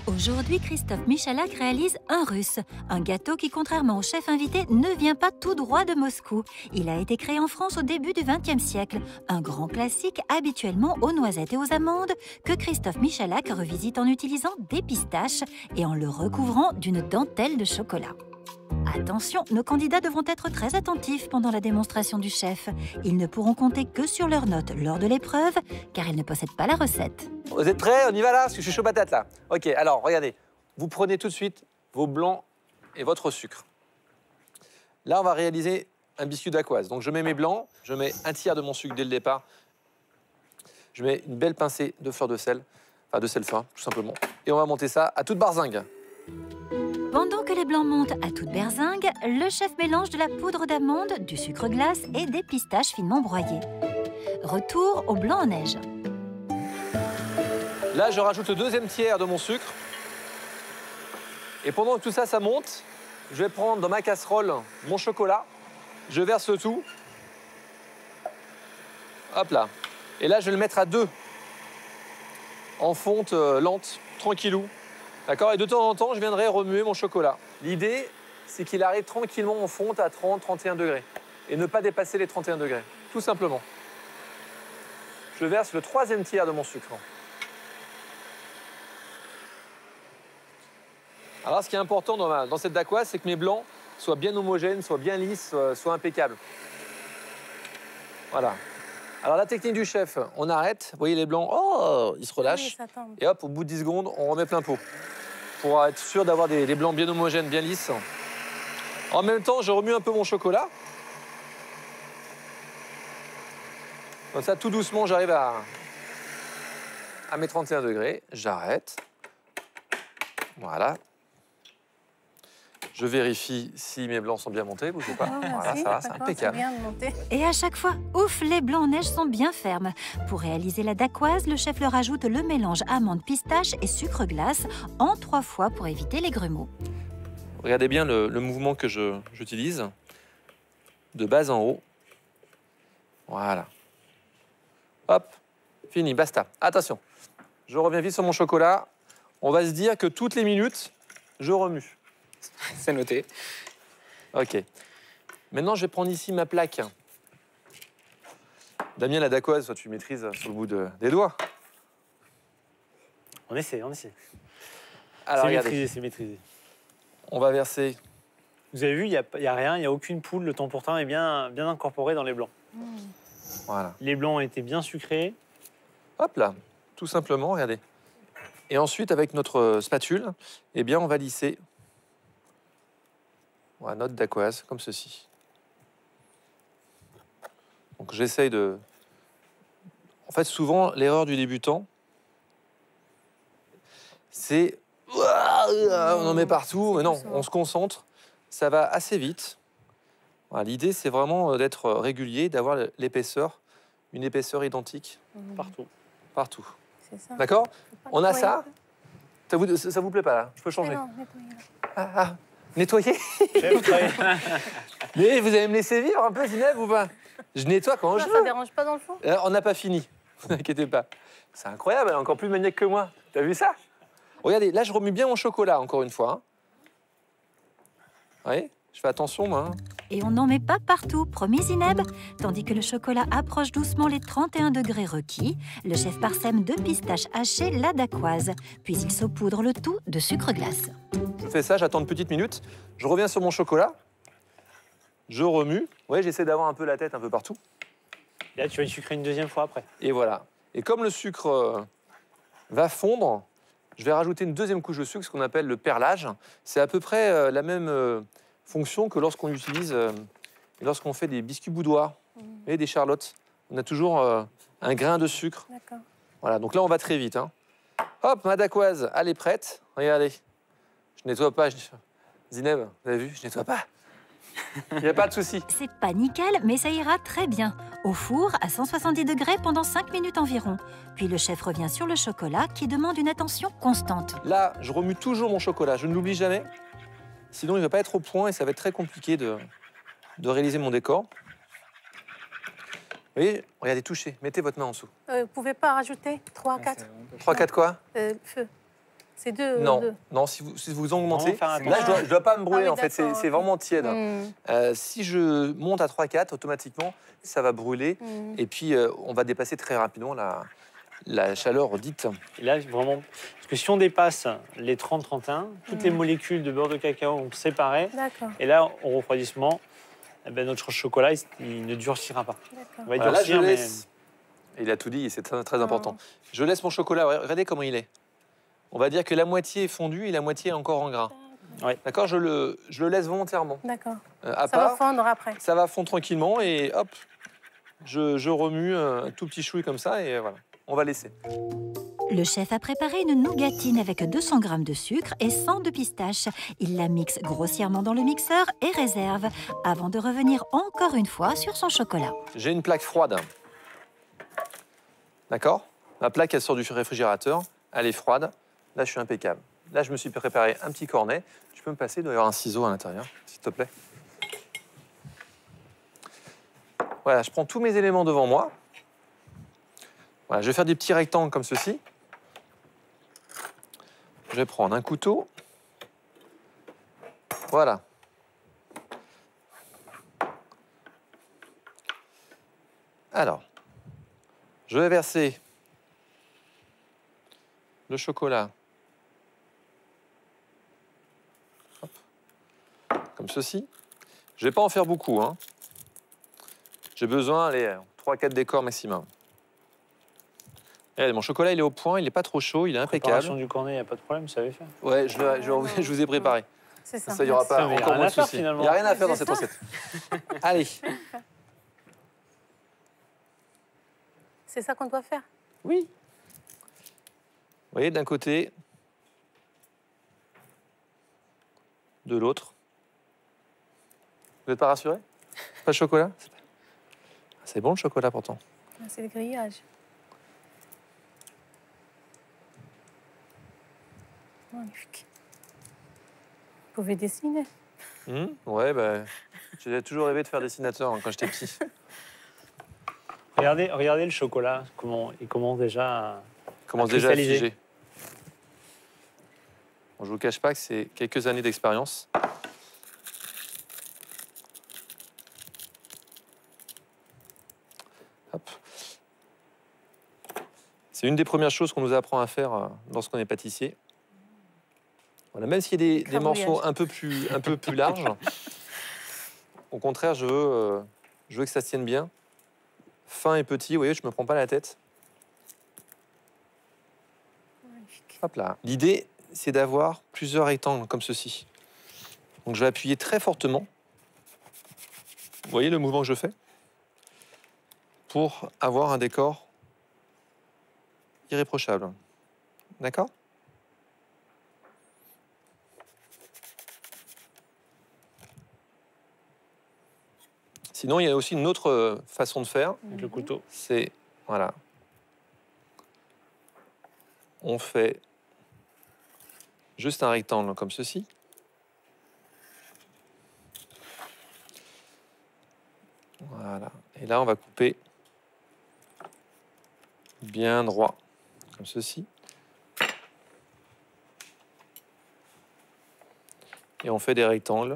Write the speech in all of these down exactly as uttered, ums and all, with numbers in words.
Aujourd'hui, Christophe Michalak réalise un russe, un gâteau qui, contrairement au chef invité, ne vient pas tout droit de Moscou. Il a été créé en France au début du vingtième siècle, un grand classique habituellement aux noisettes et aux amandes que Christophe Michalak revisite en utilisant des pistaches et en le recouvrant d'une dentelle de chocolat. Attention, nos candidats devront être très attentifs pendant la démonstration du chef. Ils ne pourront compter que sur leurs notes lors de l'épreuve, car ils ne possèdent pas la recette. Vous êtes prêts? On y va là? Parce que je suis chaud patate là. Ok, alors regardez. Vous prenez tout de suite vos blancs et votre sucre. Là, on va réaliser un biscuit dacquoise. Donc je mets mes blancs, je mets un tiers de mon sucre dès le départ. Je mets une belle pincée de fleur de sel, enfin de sel fin, tout simplement. Et on va monter ça à toute barzingue. Pendant que les blancs montent à toute berzingue, le chef mélange de la poudre d'amande, du sucre glace et des pistaches finement broyées. Retour au blanc en neige. Là, je rajoute le deuxième tiers de mon sucre. Et pendant que tout ça, ça monte, je vais prendre dans ma casserole mon chocolat. Je verse le tout. Hop là. Et là, je vais le mettre à deux. En fonte euh, lente, tranquillou. D'accord? Et de temps en temps, je viendrai remuer mon chocolat. L'idée, c'est qu'il arrive tranquillement en fonte à trente à trente et un degrés. Et ne pas dépasser les trente et un degrés. Tout simplement. Je verse le troisième tiers de mon sucre. Alors, ce qui est important dans, ma, dans cette dacquoise, c'est que mes blancs soient bien homogènes, soient bien lisses, soient, soient impeccables. Voilà. Alors, la technique du chef, on arrête. Vous voyez les blancs, oh, ils se relâchent. Oui, et hop, au bout de dix secondes, on remet plein pot. Pour être sûr d'avoir des, des blancs bien homogènes, bien lisses. En même temps, je remue un peu mon chocolat. Comme ça, tout doucement, j'arrive à, à mes trente et un degrés. J'arrête. Voilà. Je vérifie si mes blancs sont bien montés, bougez pas. Oh, voilà, ça va, c'est impeccable. Bien monté. Et à chaque fois, ouf, les blancs en neige sont bien fermes. Pour réaliser la dacquoise, le chef leur ajoute le mélange amande, pistache et sucre glace en trois fois pour éviter les grumeaux. Regardez bien le, le mouvement que j'utilise. De bas en haut. Voilà. Hop, fini, basta. Attention, je reviens vite sur mon chocolat. On va se dire que toutes les minutes, je remue. C'est noté. Ok. Maintenant, je vais prendre ici ma plaque. Damien, la dacquoise, toi, tu maîtrises sur le bout de, des doigts. On essaie, on essaie. Alors, C'est regardez. maîtrisé, c'est maîtrisé. On va verser. Vous avez vu, il n'y a, y a rien, il n'y a aucune poudre. Le temps-pourtant est bien, bien incorporé dans les blancs. Mmh. Voilà. Les blancs ont été bien sucrés. Hop là, tout simplement, regardez. Et ensuite, avec notre spatule, eh bien, on va lisser voilà, notre dacquoise, comme ceci. Donc, j'essaye de... En fait, souvent, l'erreur du débutant, c'est... On en met partout, mais non, on se concentre. Ça va assez vite. Voilà, l'idée, c'est vraiment d'être régulier, d'avoir l'épaisseur, une épaisseur identique Mmh. Partout. partout. C'est ça. D'accord? On a nettoyer. ça? Ça vous, ça vous plaît pas, là? Je peux changer? Mais non, nettoyer. Ah, ah, nettoyer? Chef, travaille. Mais vous allez me laisser vivre un peu, Zineb, ou pas? Je nettoie quand je Ça, veux. ça dérange pas dans le fond? Euh, On n'a pas fini, ne vous inquiétez pas. C'est incroyable, elle est encore plus maniaque que moi. T'as vu ça? Regardez, là, je remue bien mon chocolat, encore une fois. Hein. Vous voyez? Je fais attention, moi. Hein. Et on n'en met pas partout, promis Zineb. Tandis que le chocolat approche doucement les trente et un degrés requis, le chef parsème de pistaches hachées la dacquoise. Puis il saupoudre le tout de sucre glace. Je fais ça, j'attends une petite minute. Je reviens sur mon chocolat. Je remue. Vous voyez, j'essaie d'avoir un peu la tête un peu partout. Là, tu vas le sucrer une deuxième fois après. Et voilà. Et comme le sucre euh, va fondre, je vais rajouter une deuxième couche de sucre, ce qu'on appelle le perlage. C'est à peu près euh, la même euh, fonction que lorsqu'on utilise, euh, lorsqu'on fait des biscuits boudoirs Mmh. et des charlottes. On a toujours euh, un grain de sucre. D'accord. Voilà, donc là, on va très vite. Hein. Hop, ma dacquoise, elle est prête. Regardez. Je nettoie pas. Je... Zineb, vous avez vu, je nettoie pas. Il n'y a pas de souci. C'est pas nickel, mais ça ira très bien. Au four, à cent soixante-dix degrés pendant cinq minutes environ. Puis le chef revient sur le chocolat qui demande une attention constante. Là, je remue toujours mon chocolat. Je ne l'oublie jamais. Sinon, il ne va pas être au point et ça va être très compliqué de, de réaliser mon décor. Vous voyez, regardez, touchez. Mettez votre main en dessous. Euh, vous pouvez pas rajouter trois, quatre trois, quatre quoi? euh, feu. C'est deux. Non, deux. non, si vous, si vous augmentez, Vraiment faire là, attention. je dois, je dois pas me brûler, Ah oui, en fait, c'est d'accord, c'est ok. vraiment tiède. Mm. Euh, si je monte à trois quatre, automatiquement, ça va brûler. Mm. Et puis, euh, on va dépasser très rapidement la, la chaleur dite. Et là, vraiment, parce que si on dépasse les trente trente et un, toutes Mm. les molécules de beurre de cacao vont se séparer. D'accord, Et là, au refroidissement, eh ben, notre chocolat, il, il ne durcira pas. d'accord. Il va Voilà, là, je durcir, mais laisse. Il a tout dit, et c'est très, très Ah. important. Je laisse mon chocolat, regardez comment il est. On va dire que la moitié est fondue et la moitié est encore en gras. Ouais. D'accord, je le, je le laisse volontairement. D'accord. Euh, à Ça part, va fondre après. ça va fondre tranquillement et hop, je, je remue un tout petit chouille comme ça et voilà, on va laisser. Le chef a préparé une nougatine avec deux cents grammes de sucre et cent de pistache. Il la mixe grossièrement dans le mixeur et réserve avant de revenir encore une fois sur son chocolat. J'ai une plaque froide. D'accord? La plaque, elle sort du réfrigérateur, elle est froide. Là, je suis impeccable. Là, je me suis préparé un petit cornet. Tu peux me passer? Il doit y avoir un ciseau à l'intérieur, s'il te plaît. Voilà, je prends tous mes éléments devant moi. Voilà, je vais faire des petits rectangles comme ceci. Je vais prendre un couteau. Voilà. Alors, je vais verser le chocolat Hop. Comme ceci. Je ne vais pas en faire beaucoup, hein. J'ai besoin, allez, trois quatre décors maximum. Et mon chocolat, il est au point, il n'est pas trop chaud, il est préparation impeccable. du cornet, il n'y a pas de problème, vous savez faire. Ouais, je, le- je- je vous ai préparé. C'est ça. Ça, il n'y aura pas Ça, mais il y a encore rien moins à de faire, soucis. Il finalement. n'y a rien à faire dans C'est cette ça. recette. Allez, C'est ça qu'on doit faire. oui. Vous voyez, d'un côté, de l'autre. Vous n'êtes pas rassuré? Pas de chocolat? C'est bon le chocolat pourtant. Ah, c'est le grillage. Magnifique. Vous pouvez dessiner. Hmm, ouais, bah, j'ai toujours rêvé de faire dessinateur hein, quand j'étais petit. Regardez, regardez le chocolat, comment, il commence déjà à... Commence À déjà à cristalliser. figer. Bon, je vous cache pas que c'est quelques années d'expérience. Hop. C'est une des premières choses qu'on nous apprend à faire euh, lorsqu'on est pâtissier. Voilà, même s'il y a des, des Crabouillage. morceaux un peu plus, un peu plus larges, au contraire, je veux, euh, je veux que ça se tienne bien. Fin et petit, vous voyez, je ne me prends pas la tête. Magnifique. Hop là. L'idée, c'est d'avoir plusieurs rectangles comme ceci. Donc je vais appuyer très fortement. Vous voyez le mouvement que je fais? Pour avoir un décor irréprochable. D'accord? Sinon, il y a aussi une autre euh, façon de faire. avec le couteau. C'est, voilà. On fait juste un rectangle comme ceci. Voilà. Et là, on va couper bien droit, comme ceci. Et on fait des rectangles.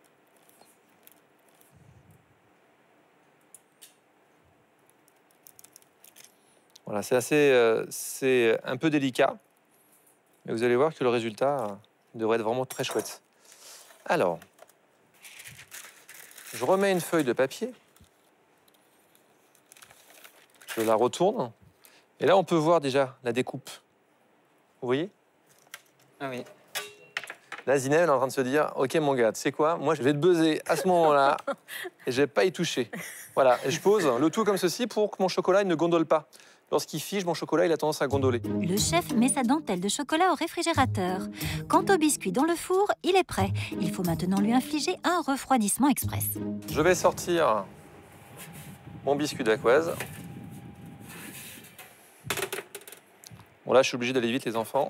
Voilà, c'est assez, euh, c'est un peu délicat, mais vous allez voir que le résultat euh, devrait être vraiment très chouette. Alors, je remets une feuille de papier, je la retourne, et là on peut voir déjà la découpe. Vous voyez? Ah oui. Là, Zineb, elle est en train de se dire, ok mon gars, tu sais quoi, moi je vais te buzzer à ce moment-là, et je vais pas y toucher. Voilà, et je pose le tout comme ceci pour que mon chocolat il ne gondole pas. Lorsqu'il fige, mon chocolat, il a tendance à gondoler. Le chef met sa dentelle de chocolat au réfrigérateur. Quant au biscuit dans le four, il est prêt. Il faut maintenant lui infliger un refroidissement express. Je vais sortir mon biscuit dacquoise. Bon là, je suis obligé d'aller vite, les enfants.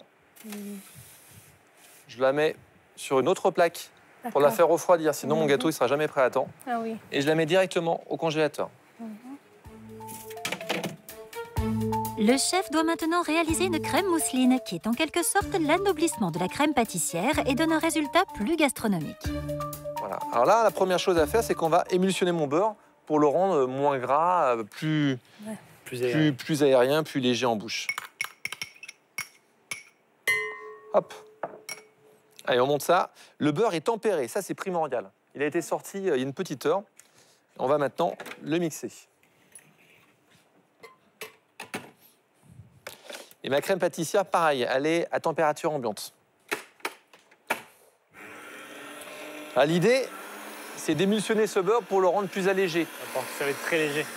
Je la mets sur une autre plaque pour la D'accord. faire refroidir, sinon mon Mhm. gâteau, il sera jamais prêt à temps. Ah oui. Et je la mets directement au congélateur. Mhm. Le chef doit maintenant réaliser une crème mousseline qui est en quelque sorte l'anoblissement de la crème pâtissière et donne un résultat plus gastronomique. Voilà. Alors là, la première chose à faire, c'est qu'on va émulsionner mon beurre pour le rendre moins gras, plus, Ouais. Plus plus, aérien. plus aérien, plus léger en bouche. Hop. Allez, on monte ça. Le beurre est tempéré, ça c'est primordial. Il a été sorti euh, il y a une petite heure. On va maintenant le mixer. Et ma crème pâtissière, pareil, elle est à température ambiante. Ah, l'idée, c'est d'émulsionner ce beurre pour le rendre plus allégé. Ça va être très léger.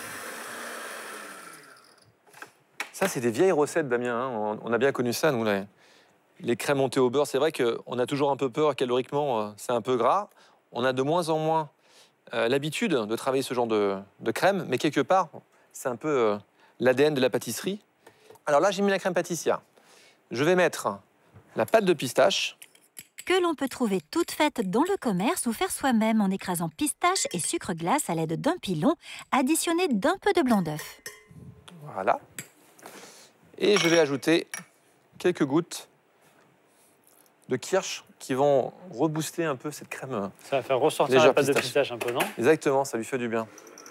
Ça, c'est des vieilles recettes, Damien. Hein. On, on a bien connu ça, nous, les, les crèmes montées au beurre. C'est vrai qu'on a toujours un peu peur, caloriquement, euh, c'est un peu gras. On a de moins en moins euh, l'habitude de travailler ce genre de, de crème, mais quelque part, c'est un peu euh, l'A D N de la pâtisserie. Alors là, j'ai mis la crème pâtissière. Je vais mettre la pâte de pistache. Que l'on peut trouver toute faite dans le commerce ou faire soi-même en écrasant pistache et sucre glace à l'aide d'un pilon, additionné d'un peu de blanc d'œuf. Voilà. Et je vais ajouter quelques gouttes de kirsch qui vont rebooster un peu cette crème. Ça va faire ressortir Légère la pâte de pistache. pistache un peu, non? Exactement, ça lui fait du bien.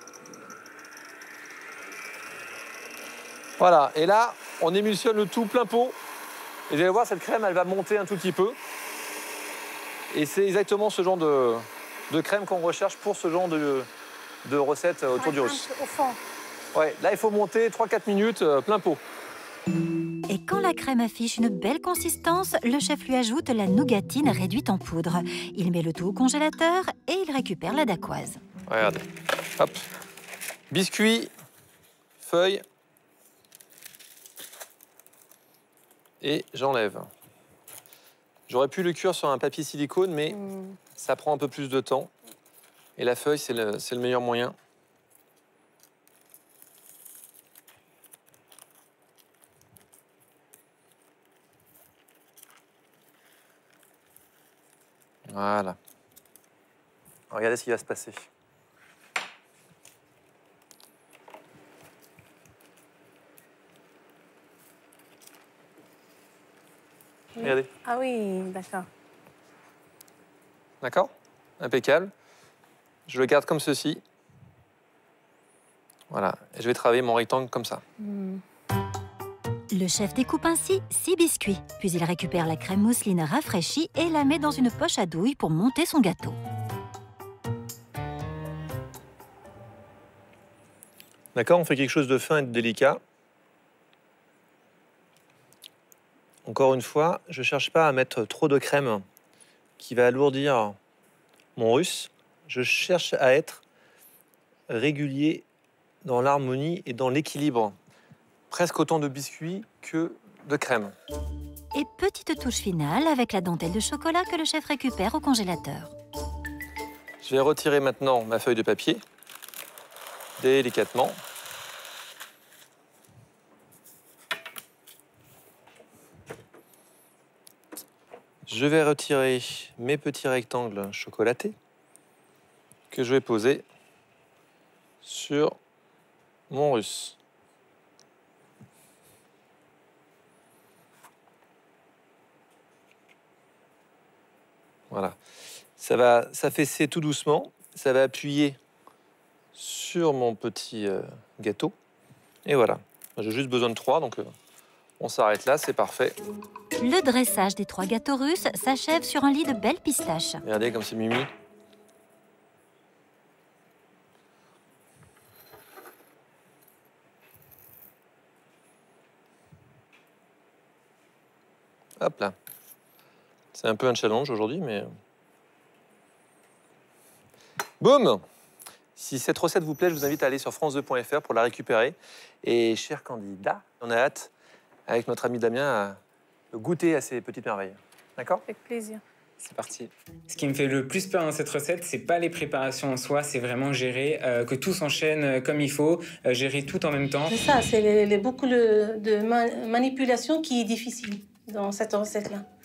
Voilà, et là, on émulsionne le tout plein pot. Et vous allez voir, cette crème, elle va monter un tout petit peu. Et c'est exactement ce genre de, de crème qu'on recherche pour ce genre de, de recette autour du russe. Au fond. Ouais, là, il faut monter trois à quatre minutes, euh, plein pot. Et quand la crème affiche une belle consistance, le chef lui ajoute la nougatine réduite en poudre. Il met le tout au congélateur et il récupère la dacquoise. Regardez, hop. Biscuit, feuille. Et j'enlève. J'aurais pu le cuire sur un papier silicone, mais Mm. ça prend un peu plus de temps. Et la feuille, c'est le, c'est le meilleur moyen. Voilà. Regardez ce qui va se passer. Regardez. Ah oui, d'accord. D'accord? Impeccable. Je le garde comme ceci. Voilà. Et je vais travailler mon rectangle comme ça. Mm. Le chef découpe ainsi six biscuits, puis il récupère la crème mousseline rafraîchie et la met dans une poche à douille pour monter son gâteau. D'accord, on fait quelque chose de fin et de délicat. Encore une fois, je ne cherche pas à mettre trop de crème qui va alourdir mon russe. Je cherche à être régulier dans l'harmonie et dans l'équilibre. Presque autant de biscuits que de crème. Et petite touche finale avec la dentelle de chocolat que le chef récupère au congélateur. Je vais retirer maintenant ma feuille de papier, délicatement. Je vais retirer mes petits rectangles chocolatés que je vais poser sur mon russe. Voilà. Ça va s'affaisser tout doucement. Ça va appuyer sur mon petit euh, gâteau. Et voilà. J'ai juste besoin de trois, donc euh, on s'arrête là, c'est parfait. Le dressage des trois gâteaux russes s'achève sur un lit de belles pistaches. Regardez comme c'est mimi. Hop là. C'est un peu un challenge aujourd'hui, mais... Boum! Si cette recette vous plaît, je vous invite à aller sur france deux point f r pour la récupérer. Et chers candidats, on a hâte, avec notre ami Damien, à goûter à ces petites merveilles. D'accord? Avec plaisir. C'est parti. Ce qui me fait le plus peur dans cette recette, c'est pas les préparations en soi, c'est vraiment gérer, euh, que tout s'enchaîne euh, comme il faut, euh, gérer tout en même temps. C'est ça, c'est les- les- beaucoup le- de ma- manipulation qui est difficile dans cette recette-là.